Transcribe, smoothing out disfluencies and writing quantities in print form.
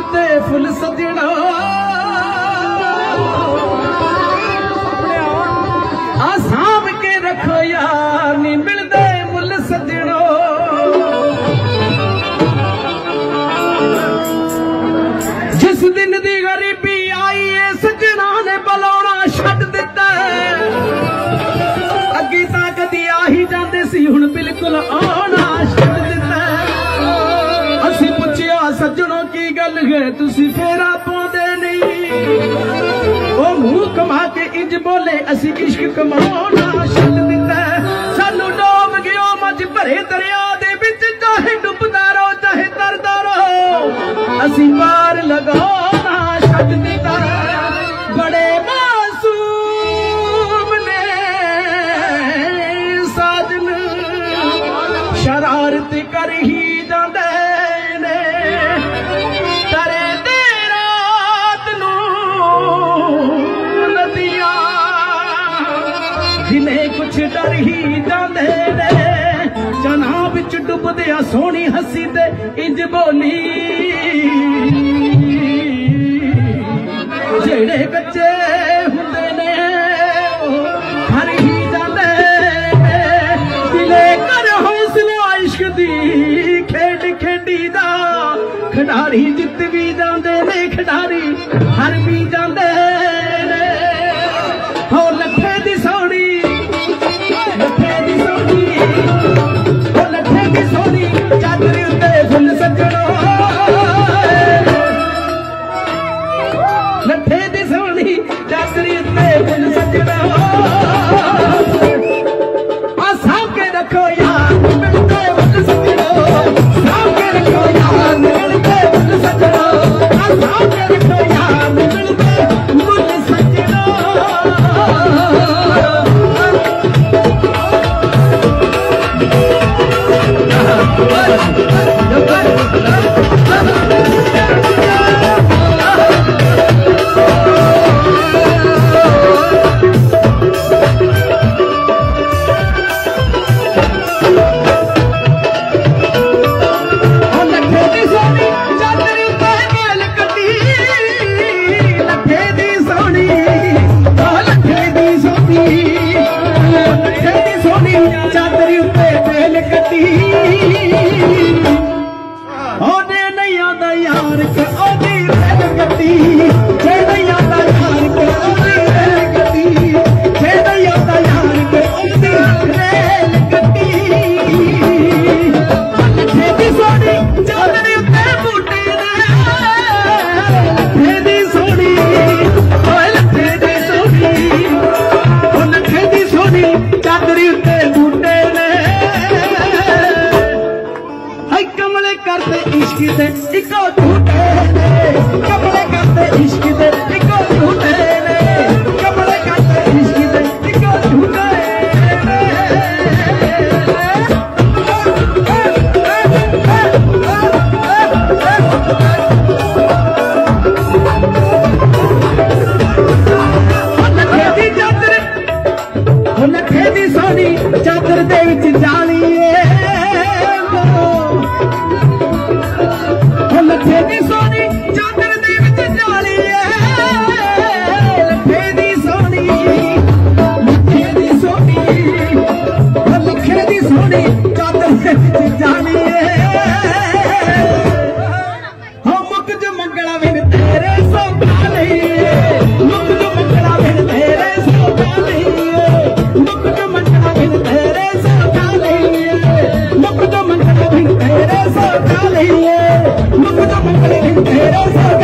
उत्ते फुल सजना आ सांभ के रखो यार नी मिलदे मुल सजनो। जिस दिन दी गरीबी आई है सजना ने बलौना छड्ड दिता अगे तां कदी आ ही जांदे सी हुण बिल्कुल आना छड्ड दिता। असी पुछया सजनों की गल है तुसी फेरा पाउंदे नहीं ओ मुंह कमा के इंज बोले असी इश्क कमाना छड्ड दिता। सानू डोब गयो मझ भरे दरिया दे विच चाहे डुबदा रहो चाहे तरदा रहो असी पार लगाना छड्ड दिता। बड़े मासूम ने साजन शरारत कर ही जांदे ने तरे दे रात नूं नदियां जिन्हें कुछ डर ही जांदे ने। जना बिच डुबदिया सोहनी हसी ते इंज बोली जेड़े बच्चे हुंदे ने घर ही जांदे दिले कर हौसला इश्क दी खेड खेडी दा। खिडारी जित भी जांदे ने खिडारी हार भी जांदे ने। हो लखे दी सोहनी लखे दी सोहनी हो लखे दी सोहनी चादर उत्ते फुल सजणो। लखे दी सोहनी चादर उत्ते फुल सजणो। आ सांभ के रखो यार मिलदे फुल सजणो। सांभ के रखो यार मिलदे फुल सजणो। आ सांभ के रखो यार मिलदे फुल सजणो। चादर दे विच जाली लखे दी सोहनी चादर दे विच जाली लखे दी सोहनी लखे दी सोहनी लखे दी सोहनी चादर दे विच जाली हो मुक जो मंगला विन तेरे सोखा नहीं मुक जो मंगला विन तेरे सोखा नहीं मुक जो मंगला विन तेरे सोखा नहीं मुक जो मंगला विन तेरे सोखा नहीं मुक जो मंगला विन तेरे सोखा